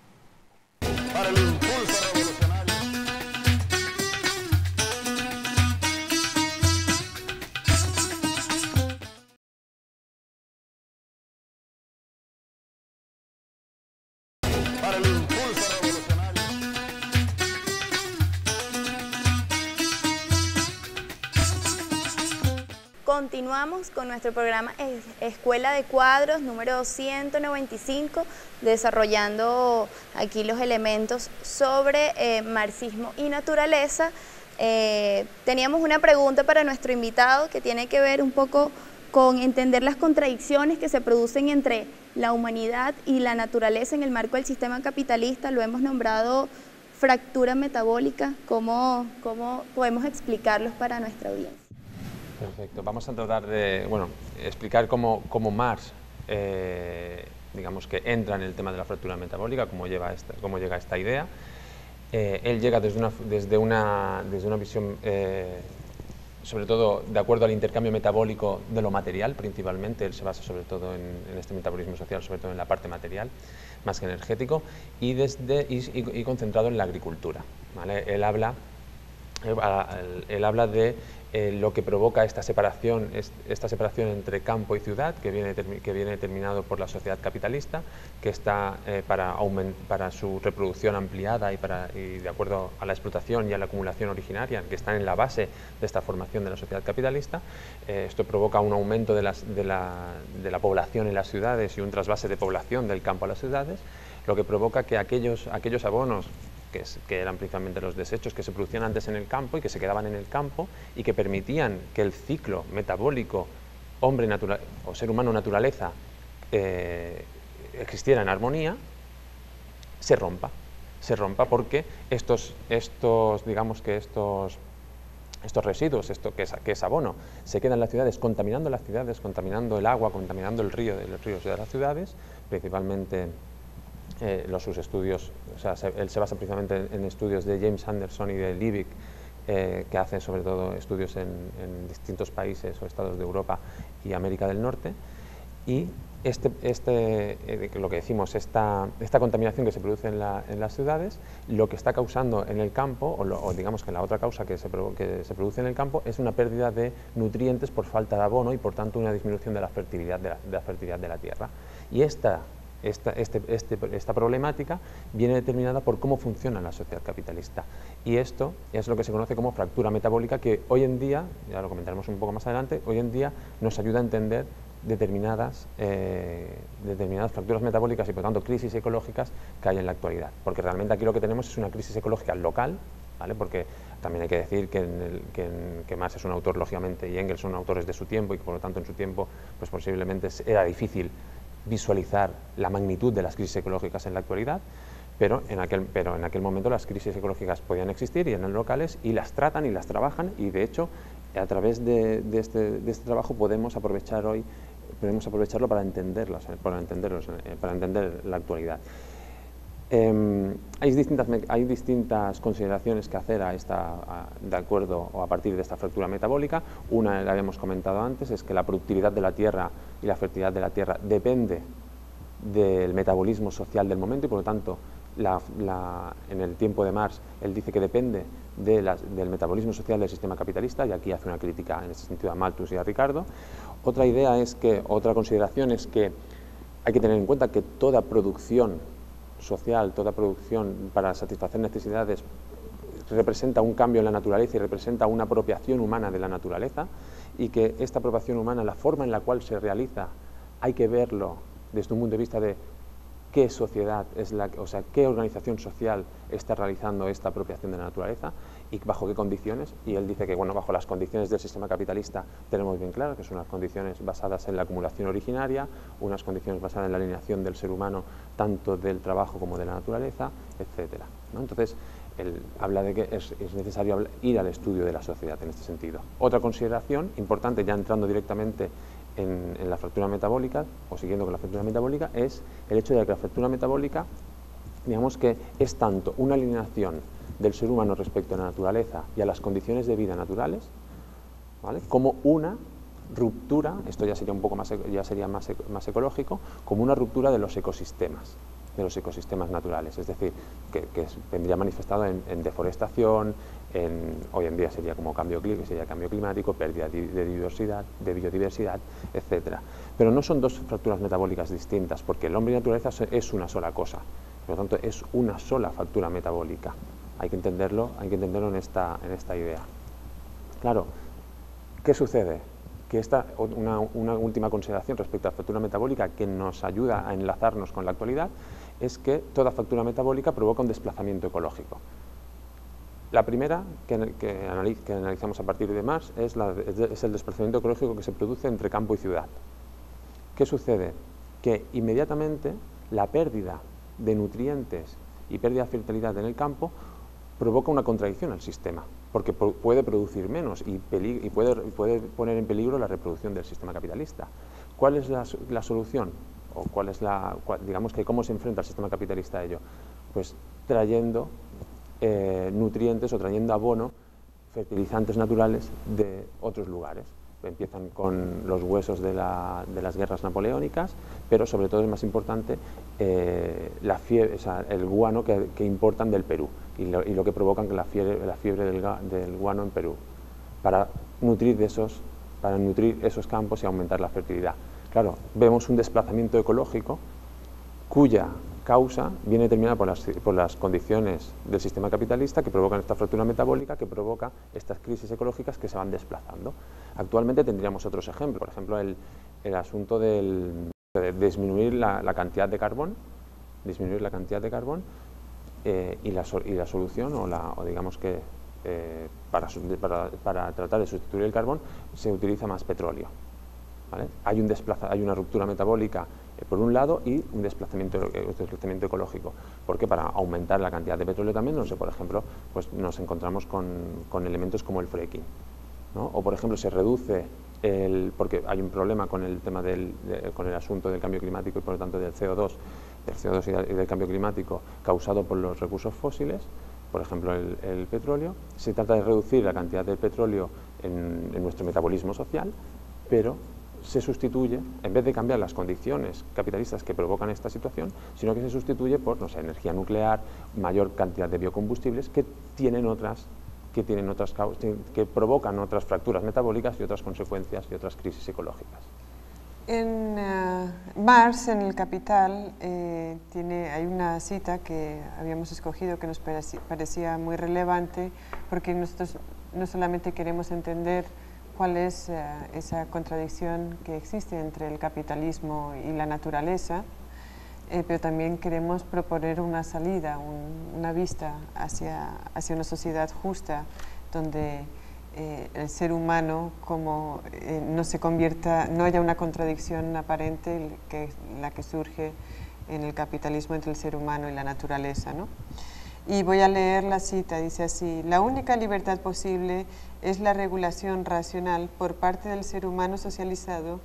Para el impulso revolucionario. Para el impulso revolucionario. Continuamos con nuestro programa Es- Escuela de Cuadros número ciento noventa y cinco, desarrollando aquí los elementos sobre eh, marxismo y naturaleza. Eh, teníamos una pregunta para nuestro invitado que tiene que ver un poco con entender las contradicciones que se producen entre la humanidad y la naturaleza en el marco del sistema capitalista. Lo hemos nombrado fractura metabólica. ¿Cómo, cómo podemos explicarlos para nuestra audiencia? Perfecto. Vamos a tratar de, bueno, explicar cómo, cómo Marx, eh, digamos que entra en el tema de la fractura metabólica, cómo, lleva esta, cómo llega a esta idea. Eh, él llega desde una, desde una, desde una visión, eh, sobre todo de acuerdo al intercambio metabólico de lo material, principalmente. Él se basa sobre todo en, en este metabolismo social, sobre todo en la parte material, más que energético, y, desde, y, y, y concentrado en la agricultura, ¿vale? Él habla, él, él habla de Eh, lo que provoca esta separación, es, esta separación entre campo y ciudad, que viene, que viene determinado por la sociedad capitalista, que está eh, para, aument, para su reproducción ampliada y, para, y de acuerdo a la explotación y a la acumulación originaria, que están en la base de esta formación de la sociedad capitalista. Eh, esto provoca un aumento de, las, de, la, de la población en las ciudades y un trasvase de población del campo a las ciudades, lo que provoca que aquellos, aquellos abonos Que, es, que eran principalmente los desechos que se producían antes en el campo y que se quedaban en el campo y que permitían que el ciclo metabólico hombre natural, o ser humano naturaleza eh, existiera en armonía, se rompa, se rompa porque estos, estos digamos que estos, estos residuos, esto que es, que es abono, se quedan en las ciudades contaminando las ciudades, contaminando el agua, contaminando el río, los ríos de las ciudades, principalmente. Eh, los, sus estudios, o sea, se, él se basa principalmente en, en estudios de James Anderson y de Liebig, eh, que hace sobre todo estudios en, en distintos países o estados de Europa y América del Norte, y este, este, eh, lo que decimos, esta, esta contaminación que se produce en, la, en las ciudades, lo que está causando en el campo, o, lo, o digamos que la otra causa que se, que se produce en el campo, es una pérdida de nutrientes por falta de abono y por tanto una disminución de la fertilidad de la, de la, fertilidad de la tierra. Y esta Esta, este, este, esta problemática viene determinada por cómo funciona la sociedad capitalista, y esto es lo que se conoce como fractura metabólica, que hoy en día, ya lo comentaremos un poco más adelante, hoy en día nos ayuda a entender determinadas, eh, determinadas fracturas metabólicas y por tanto crisis ecológicas que hay en la actualidad. Porque realmente aquí lo que tenemos es una crisis ecológica local, ¿vale? Porque también hay que decir que, en el, que, en, que Marx es un autor, lógicamente, y Engels son autores de su tiempo y que por lo tanto en su tiempo pues posiblemente era difícil visualizar la magnitud de las crisis ecológicas en la actualidad, pero en aquel, pero en aquel momento las crisis ecológicas podían existir y eran locales y las tratan y las trabajan y de hecho a través de, de, este, de este trabajo podemos aprovechar hoy podemos aprovecharlo para entenderlas, para, entenderlos, para entender la actualidad. Eh, hay, distintas, hay distintas consideraciones que hacer a esta, a, de acuerdo o a partir de esta fractura metabólica. Una, la habíamos comentado antes, es que la productividad de la tierra y la fertilidad de la tierra depende del metabolismo social del momento y por lo tanto la, la, en el tiempo de Marx él dice que depende de la, del metabolismo social del sistema capitalista y aquí hace una crítica en ese sentido a Malthus y a Ricardo. Otra idea es que, otra consideración es que hay que tener en cuenta que toda producción social, toda producción para satisfacer necesidades representa un cambio en la naturaleza y representa una apropiación humana de la naturaleza y que esta apropiación humana, la forma en la cual se realiza, hay que verlo desde un punto de vista de qué sociedad es la, o sea, qué organización social está realizando esta apropiación de la naturaleza y bajo qué condiciones. Y él dice que, bueno, bajo las condiciones del sistema capitalista tenemos bien claro que son las condiciones basadas en la acumulación originaria, unas condiciones basadas en la alineación del ser humano, tanto del trabajo como de la naturaleza, etcétera, ¿no? Entonces, él habla de que es, es necesario ir al estudio de la sociedad en este sentido. Otra consideración importante, ya entrando directamente En, en la fractura metabólica, o siguiendo con la fractura metabólica, es el hecho de que la fractura metabólica, digamos que es tanto una alineación del ser humano respecto a la naturaleza y a las condiciones de vida naturales, ¿vale?, como una ruptura, esto ya sería un poco más, ya sería más, más ecológico, como una ruptura de los ecosistemas, de los ecosistemas naturales, es decir, que, que vendría manifestado en, en deforestación, en, hoy en día sería como cambio, sería cambio climático, pérdida de biodiversidad, de biodiversidad, etcétera. Pero no son dos fracturas metabólicas distintas, porque el hombre y la naturaleza es una sola cosa, por lo tanto es una sola fractura metabólica. Hay que entenderlo, hay que entenderlo en esta, en esta idea. Claro, ¿qué sucede? Que esta, una, una última consideración respecto a la fractura metabólica que nos ayuda a enlazarnos con la actualidad, es que toda fractura metabólica provoca un desplazamiento ecológico. La primera que, que, analiz, que analizamos a partir de Marx es, la, es el desplazamiento ecológico que se produce entre campo y ciudad. ¿Qué sucede? Que inmediatamente la pérdida de nutrientes y pérdida de fertilidad en el campo provoca una contradicción al sistema, porque puede producir menos y, y puede, puede poner en peligro la reproducción del sistema capitalista. ¿Cuál es la, la solución? O cuál es la, cuál, digamos que cómo se enfrenta el sistema capitalista a ello? Pues trayendo eh, nutrientes o trayendo abono, fertilizantes naturales de otros lugares. Empiezan con los huesos de, la, de las guerras napoleónicas, pero sobre todo es más importante eh, la fiebre, o sea, el guano que, que importan del Perú y lo, y lo que provocan la fiebre, la fiebre del, del guano en Perú, para nutrir, de esos, para nutrir esos campos y aumentar la fertilidad. Claro, vemos un desplazamiento ecológico cuya causa viene determinada por las, por las condiciones del sistema capitalista que provocan esta fractura metabólica, que provoca estas crisis ecológicas que se van desplazando. Actualmente tendríamos otros ejemplos, por ejemplo, el, el asunto del, de disminuir la, la cantidad de carbón, disminuir la cantidad de carbón eh, y, la, y la solución, o, la, o digamos que eh, para, para, para tratar de sustituir el carbón se utiliza más petróleo. ¿Vale? Hay, un desplaza, hay una ruptura metabólica eh, por un lado y un desplazamiento, eh, un desplazamiento ecológico, porque para aumentar la cantidad de petróleo también, no sé, por ejemplo, pues nos encontramos con, con elementos como el fracking, ¿no? O por ejemplo se reduce, el, porque hay un problema con el tema del, de, con el asunto del cambio climático y por lo tanto del C O dos, del C O dos y del cambio climático causado por los recursos fósiles, por ejemplo el, el petróleo. Se trata de reducir la cantidad de petróleo en, en nuestro metabolismo social, pero se sustituye, en vez de cambiar las condiciones capitalistas que provocan esta situación, sino que se sustituye por, no sé, energía nuclear, mayor cantidad de biocombustibles que tienen otras, que tienen otras que provocan otras fracturas metabólicas y otras consecuencias y otras crisis ecológicas. En uh, Marx, en el Capital, eh, tiene, hay una cita que habíamos escogido que nos parecía, parecía muy relevante, porque nosotros no solamente queremos entender cuál es eh, esa contradicción que existe entre el capitalismo y la naturaleza, eh, pero también queremos proponer una salida, un, una vista hacia, hacia una sociedad justa, donde eh, el ser humano como, eh, no se convierta, no haya una contradicción aparente que la que surge en el capitalismo entre el ser humano y la naturaleza, ¿no? Y voy a leer la cita, dice así: la única libertad posible es la regulación racional por parte del ser humano socializado,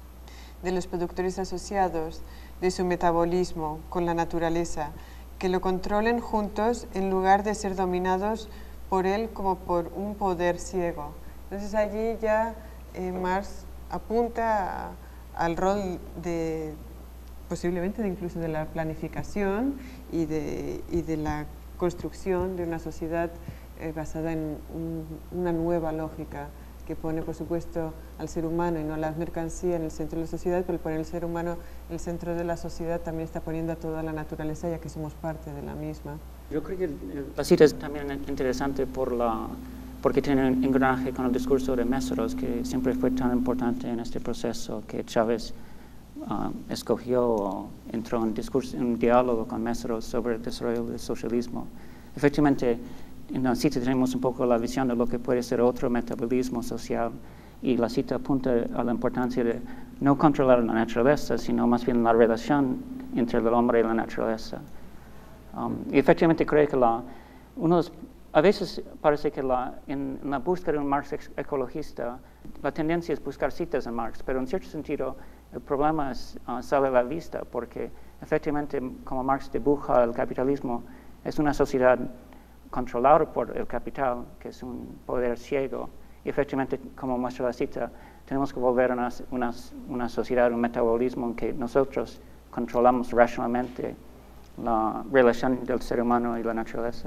de los productores asociados, de su metabolismo con la naturaleza, que lo controlen juntos en lugar de ser dominados por él como por un poder ciego. Entonces allí ya eh, Marx apunta a, al rol de, posiblemente de incluso de la planificación y de, y de la construcción de una sociedad eh, basada en un, una nueva lógica que pone, por supuesto, al ser humano y no a la mercancía en el centro de la sociedad, pero el poner el ser humano en el centro de la sociedad también está poniendo a toda la naturaleza, ya que somos parte de la misma. Yo creo que la cita es también interesante por la, porque tiene un engranaje con el discurso de Meseros, que siempre fue tan importante en este proceso, que Chávez uh, escogió o entró en, discurso, en un diálogo con Meseros sobre el desarrollo del socialismo. Efectivamente, en la cita tenemos un poco la visión de lo que puede ser otro metabolismo social, y la cita apunta a la importancia de no controlar la naturaleza, sino más bien la relación entre el hombre y la naturaleza. Um, y efectivamente creo que la, unos, a veces parece que la, en, en la búsqueda de un Marx ecologista, la tendencia es buscar citas en Marx, pero en cierto sentido el problema es, uh, sale a la vista, porque efectivamente como Marx dibuja el capitalismo, es una sociedad controlada por el capital, que es un poder ciego, y efectivamente, como muestra la cita, tenemos que volver a una, una, una sociedad, un metabolismo en que nosotros controlamos racionalmente la relación del ser humano y la naturaleza.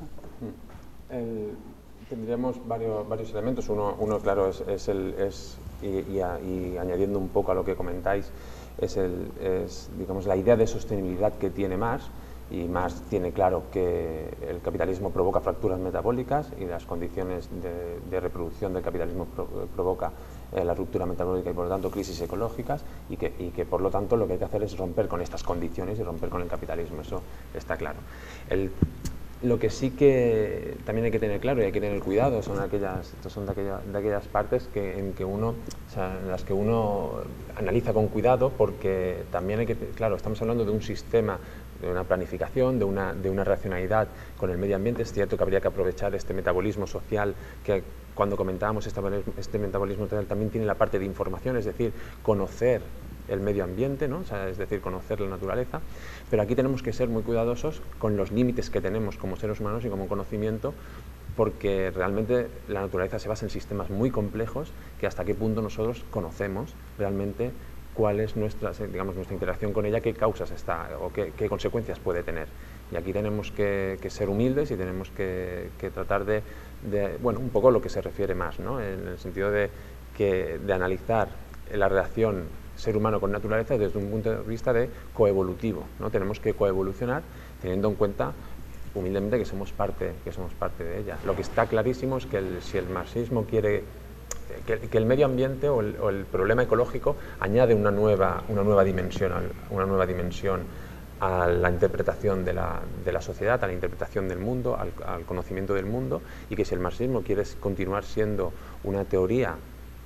El, tendríamos varios, varios elementos. Uno, uno claro, es, es el, es, y, y, a, y añadiendo un poco a lo que comentáis, es, el, es digamos, la idea de sostenibilidad que tiene Marx. Y Marx tiene claro que el capitalismo provoca fracturas metabólicas y las condiciones de, de reproducción del capitalismo pro, provoca eh, la ruptura metabólica y por lo tanto crisis ecológicas, y que, y que por lo tanto lo que hay que hacer es romper con estas condiciones y romper con el capitalismo, eso está claro. El, lo que sí que también hay que tener claro y hay que tener cuidado son aquellas, son de, aquella, de aquellas partes que, en, que uno, o sea, en las que uno analiza con cuidado, porque también hay que, claro, estamos hablando de un sistema, de una planificación, de una, de una racionalidad con el medio ambiente. Es cierto que habría que aprovechar este metabolismo social, que cuando comentábamos este, este metabolismo social también tiene la parte de información, es decir, conocer el medio ambiente, ¿no? O sea, es decir, conocer la naturaleza, pero aquí tenemos que ser muy cuidadosos con los límites que tenemos como seres humanos y como conocimiento, porque realmente la naturaleza se basa en sistemas muy complejos, que hasta qué punto nosotros conocemos realmente cuál es nuestra, digamos, nuestra interacción con ella, qué causas está o qué, qué consecuencias puede tener. Y aquí tenemos que, que ser humildes y tenemos que, que tratar de, de, bueno, un poco lo que se refiere más, ¿no? En el sentido de, que, de analizar la relación ser humano con naturaleza desde un punto de vista de coevolutivo, ¿no? Tenemos que coevolucionar teniendo en cuenta humildemente que somos parte, que somos parte de ella. Lo que está clarísimo es que el, si el marxismo quiere Que, que el medio ambiente o el, o el problema ecológico añade una nueva, una nueva dimensión, una nueva dimensión a la interpretación de la, de la sociedad, a la interpretación del mundo, al, al conocimiento del mundo, y que si el marxismo quiere continuar siendo una teoría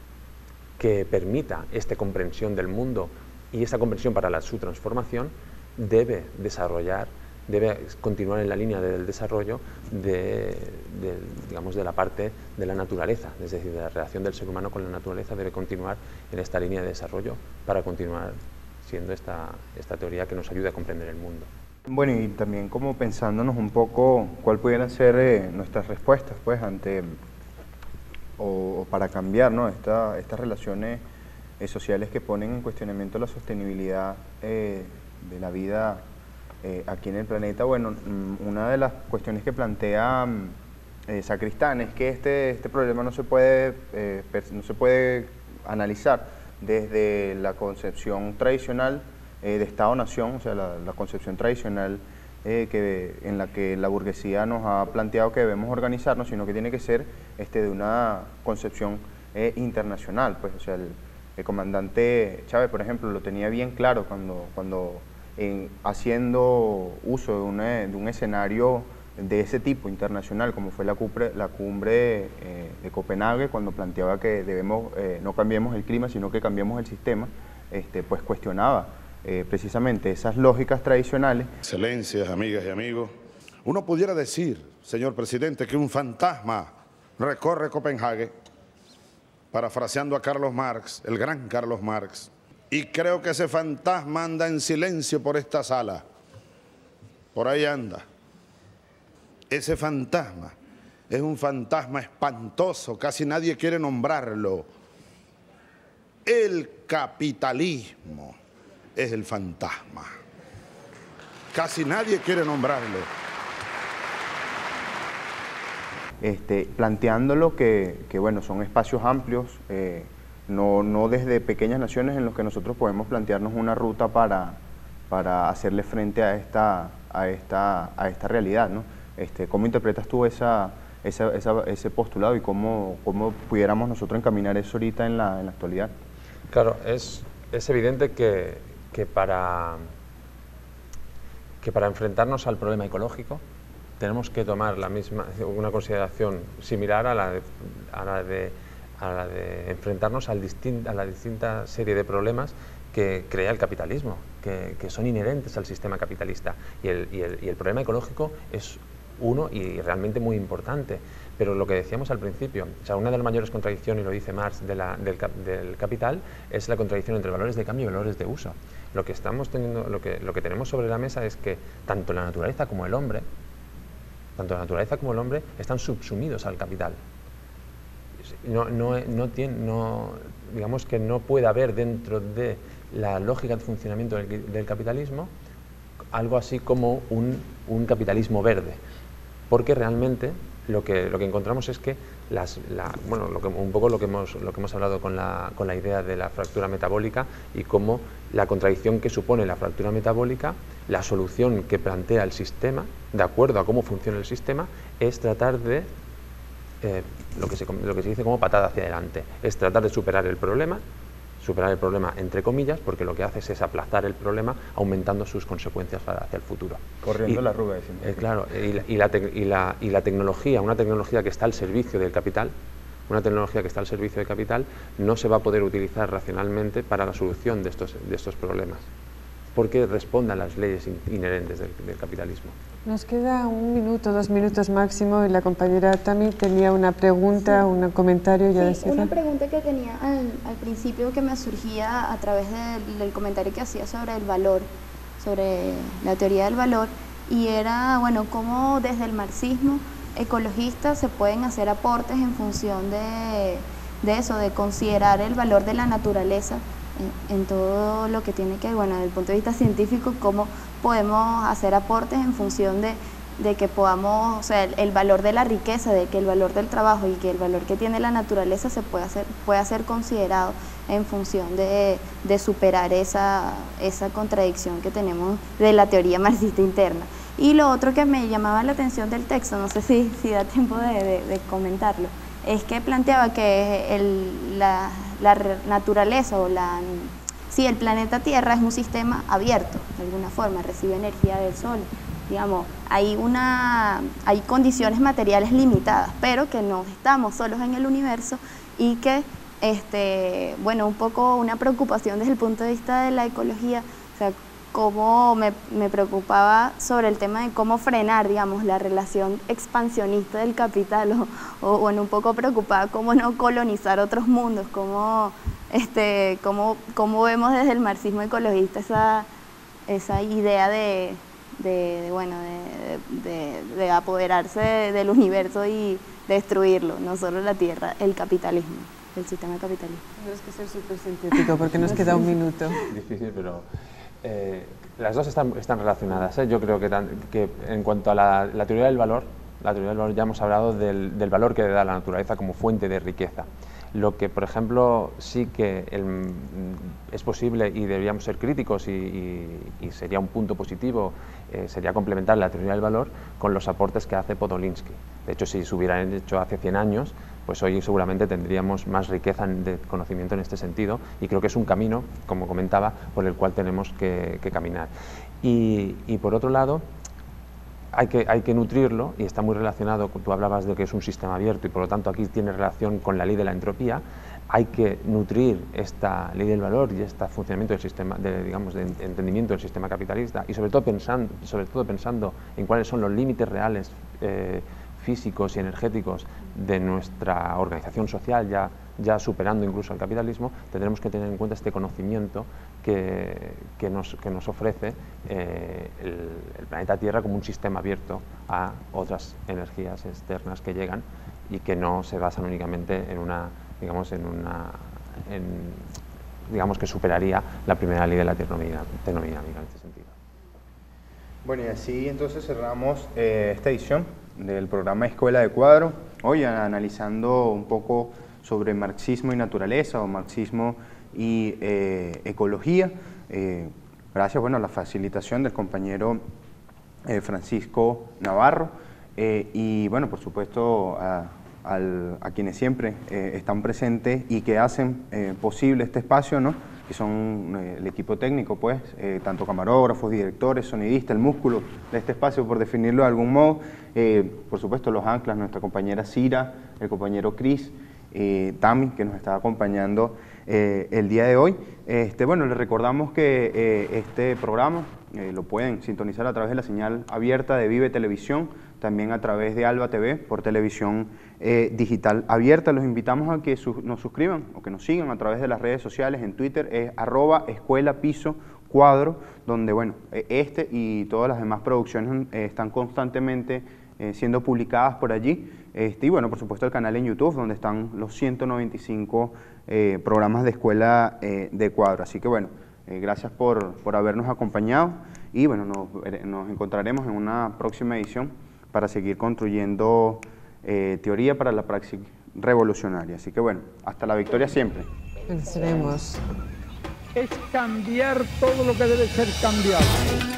que permita esta comprensión del mundo y esta comprensión para la, su transformación, debe desarrollar, debe continuar en la línea del desarrollo de, de, digamos, de la parte de la naturaleza, es decir, de la relación del ser humano con la naturaleza, debe continuar en esta línea de desarrollo para continuar siendo esta, esta teoría que nos ayude a comprender el mundo. Bueno, y también como pensándonos un poco cuál pudieran ser eh, nuestras respuestas, pues, ante, o, o para cambiar, ¿no? Esta, estas relaciones eh, sociales que ponen en cuestionamiento la sostenibilidad eh, de la vida Eh, aquí en el planeta. Bueno, una de las cuestiones que plantea eh, Sacristán es que este, este problema no se puede, eh, no se puede analizar desde la concepción tradicional eh, de Estado-Nación, o sea, la, la concepción tradicional eh, que, en la que la burguesía nos ha planteado que debemos organizarnos, sino que tiene que ser este, de una concepción eh, internacional. Pues, o sea, el, el comandante Chávez, por ejemplo, lo tenía bien claro cuando, cuando en, haciendo uso de, una, de un escenario de ese tipo internacional, como fue la cumbre, la cumbre eh, de Copenhague, cuando planteaba que debemos, eh, no cambiemos el clima, sino que cambiemos el sistema, este, pues cuestionaba eh, precisamente esas lógicas tradicionales. Excelencias, amigas y amigos, uno pudiera decir, señor presidente, que un fantasma recorre Copenhague, parafraseando a Carlos Marx, el gran Carlos Marx, y creo que ese fantasma anda en silencio por esta sala, por ahí anda. Ese fantasma es un fantasma espantoso, casi nadie quiere nombrarlo. El capitalismo es el fantasma. Casi nadie quiere nombrarlo. Este, planteándolo que, que, bueno, son espacios amplios, eh, no, no desde pequeñas naciones en los que nosotros podemos plantearnos una ruta para, para hacerle frente a esta, a esta, a esta realidad, ¿no? Este, ¿Cómo interpretas tú esa, esa, esa, ese postulado y cómo, cómo pudiéramos nosotros encaminar eso ahorita en la, en la actualidad? Claro, es, es evidente que, que, para, que para enfrentarnos al problema ecológico tenemos que tomar la misma, una consideración similar a la de, a la de, a la de enfrentarnos al distin, a la distinta serie de problemas que crea el capitalismo, que, que son inherentes al sistema capitalista. Y el, y, el, y el problema ecológico es uno y realmente muy importante, pero lo que decíamos al principio, o sea, una de las mayores contradicciones, y lo dice Marx, de la, del, del capital, es la contradicción entre valores de cambio y valores de uso. Lo que, estamos teniendo, lo que, lo que tenemos sobre la mesa es que tanto la naturaleza como el hombre, tanto la naturaleza como el hombre están subsumidos al capital. No, no, no tiene, no, digamos que no puede haber dentro de la lógica de funcionamiento del, del capitalismo algo así como un, un capitalismo verde, porque realmente lo que, lo que encontramos es que, las, la, bueno, lo que, un poco lo que hemos, lo que hemos hablado con la, con la idea de la fractura metabólica y cómo la contradicción que supone la fractura metabólica, la solución que plantea el sistema, de acuerdo a cómo funciona el sistema, es tratar de, eh, lo, que se, lo que se dice como patada hacia adelante, es tratar de superar el problema, superar el problema entre comillas, porque lo que hace es aplazar el problema aumentando sus consecuencias hacia el futuro. Corriendo y, la arruga. Eh, claro, y la, y, la y, la, y la tecnología, una tecnología que está al servicio del capital, una tecnología que está al servicio del capital, no se va a poder utilizar racionalmente para la solución de estos, de estos problemas, porque responde a las leyes inherentes del, del capitalismo. Nos queda un minuto, dos minutos máximo, y la compañera Tami tenía una pregunta, sí. un comentario. Ya sí, una pregunta que tenía al, al principio que me surgía a través de, del comentario que hacía sobre el valor, sobre la teoría del valor, y era, bueno, cómo desde el marxismo ecologista se pueden hacer aportes en función de, de eso, de considerar el valor de la naturaleza en, en todo lo que tiene que ver, bueno, desde el punto de vista científico, cómo podemos hacer aportes en función de, de que podamos, o sea, el, el valor de la riqueza, de que el valor del trabajo y que el valor que tiene la naturaleza se pueda hacer, pueda ser considerado en función de, de superar esa, esa contradicción que tenemos de la teoría marxista interna. Y lo otro que me llamaba la atención del texto, no sé si, si da tiempo de, de, de comentarlo, es que planteaba que el, la, la naturaleza o la... Sí, el planeta Tierra es un sistema abierto, de alguna forma, recibe energía del Sol. Digamos, hay, una, hay condiciones materiales limitadas, pero que no estamos solos en el universo y que, este, bueno, un poco una preocupación desde el punto de vista de la ecología, o sea, cómo me, me preocupaba sobre el tema de cómo frenar, digamos, la relación expansionista del capital, o, o bueno, un poco preocupada cómo no colonizar otros mundos, cómo... Este, cómo, cómo vemos desde el marxismo ecologista esa, esa idea de, de, de, bueno, de, de, de apoderarse de, del universo y destruirlo, no solo la Tierra, el capitalismo, el sistema capitalista. Tienes que ser súper sintético porque nos queda un minuto. Difícil, pero eh, las dos están, están relacionadas. ¿eh? Yo creo que, tan, que en cuanto a la, la teoría del valor, la teoría del valor ya hemos hablado del, del valor que da la naturaleza como fuente de riqueza. Lo que, por ejemplo, sí que el, es posible y deberíamos ser críticos y, y, y sería un punto positivo, eh, sería complementar la teoría del valor con los aportes que hace Podolinsky. De hecho, si se hubieran hecho hace cien años, pues hoy seguramente tendríamos más riqueza de conocimiento en este sentido, y creo que es un camino, como comentaba, por el cual tenemos que, que caminar. Y, y por otro lado, hay que, hay que nutrirlo, y está muy relacionado, tú hablabas de que es un sistema abierto y por lo tanto aquí tiene relación con la ley de la entropía. Hay que nutrir esta ley del valor y este funcionamiento del sistema, de, digamos, de entendimiento del sistema capitalista, y sobre todo pensando, sobre todo pensando en cuáles son los límites reales eh, físicos y energéticos de nuestra organización social, ya, ya superando incluso al capitalismo. Tendremos que tener en cuenta este conocimiento que, que, nos, que nos ofrece eh, el, el planeta Tierra como un sistema abierto a otras energías externas que llegan y que no se basan únicamente en una, digamos, en una, en, digamos que superaría la primera ley de la termodinámica en este sentido. Bueno, y así entonces cerramos eh, esta edición del programa Escuela de Cuadro, hoy analizando un poco sobre marxismo y naturaleza, o marxismo y eh, ecología, eh, gracias bueno, a la facilitación del compañero eh, Francisco Navarro, eh, y bueno, por supuesto a, al, a quienes siempre eh, están presentes y que hacen eh, posible este espacio, ¿no? Que son eh, el equipo técnico, pues, eh, tanto camarógrafos, directores, sonidistas, el músculo de este espacio, por definirlo de algún modo. Eh, por supuesto, los anclas, nuestra compañera Cira, el compañero Cris, eh, Tami, que nos está acompañando eh, el día de hoy. Este, bueno, les recordamos que eh, este programa eh, lo pueden sintonizar a través de la señal abierta de Vive Televisión, también a través de Alba T V por televisión eh, digital abierta. Los invitamos a que su nos suscriban o que nos sigan a través de las redes sociales. En Twitter es arroba escuela piso cuadro, donde bueno, este y todas las demás producciones eh, están constantemente eh, siendo publicadas por allí. Este, y bueno, por supuesto el canal en YouTube, donde están los ciento noventa y cinco eh, programas de Escuela eh, de Cuadro. Así que bueno, eh, gracias por, por habernos acompañado, y bueno, nos, nos encontraremos en una próxima edición para seguir construyendo eh, teoría para la praxis revolucionaria. Así que bueno, hasta la victoria siempre. Venceremos. Es cambiar todo lo que debe ser cambiado.